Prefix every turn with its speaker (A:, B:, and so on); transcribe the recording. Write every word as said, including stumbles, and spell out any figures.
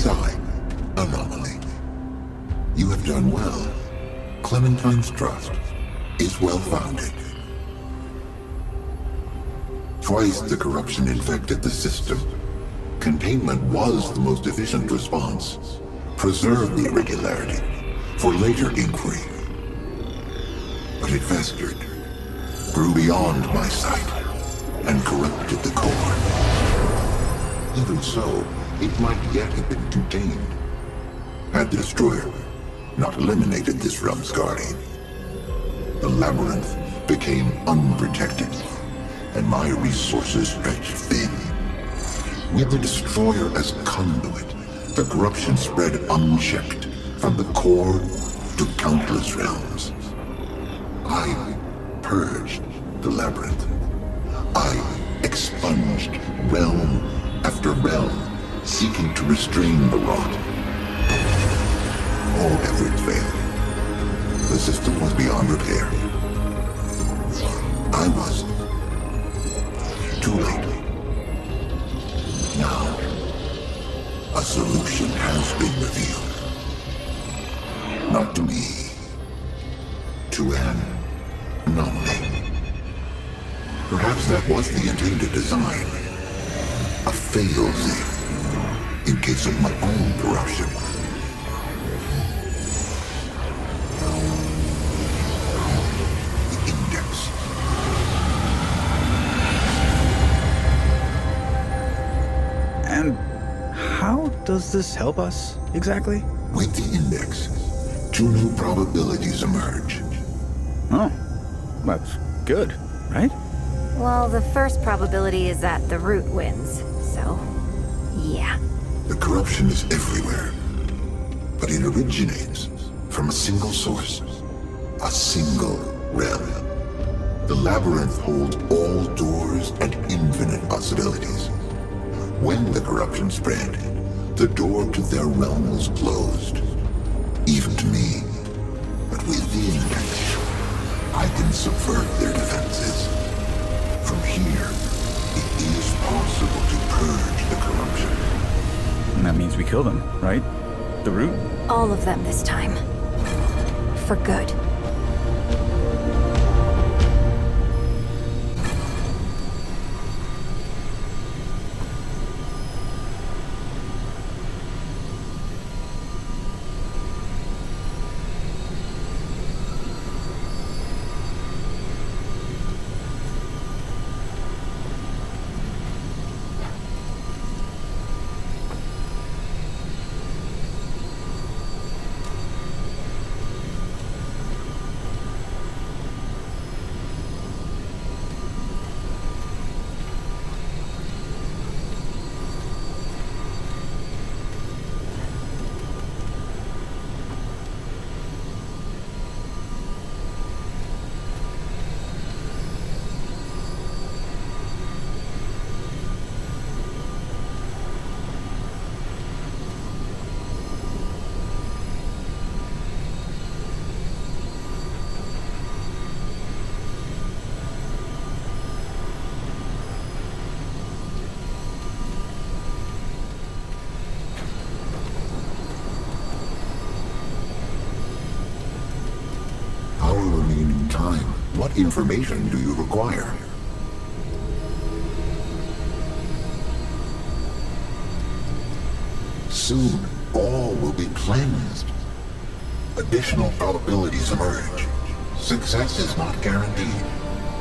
A: Sigh, anomaly. You have done well. Clementine's trust is well-founded. Twice the corruption infected the system. Containment was the most efficient response. Preserve the irregularity for later inquiry. But it festered, grew beyond my sight, and corrupted the core. Even so, it might yet have been contained, had the destroyer not eliminated this realm's guardian. The labyrinth became unprotected, and my resources stretched thin. With the destroyer as conduit, the corruption spread unchecked from the core to countless realms. I purged the labyrinth. I expunged realm after realm, seeking to restrain the rot. All efforts failed. The system was beyond repair. I was too late. Now, a solution has been revealed. Not to me, to an anomaly. Perhaps that was the intended design. A fail-safe, in case of my own corruption. The Index.
B: And how does this help us, exactly?
A: With the Index, two new probabilities emerge.
B: Oh, that's good, right?
C: Well, the first probability is that the root wins, so yeah.
A: The corruption is everywhere, but it originates from a single source, a single realm. The labyrinth holds all doors and infinite possibilities. When the corruption spread, the door to their realm was closed, even to me. But with the Index, I can subvert their defenses. From here, it is possible to purge the corruption.
B: And that means we kill them, right? The root?
C: All of them this time. For good.
A: What information do you require? Soon, all will be cleansed. Additional probabilities emerge. Success is not guaranteed,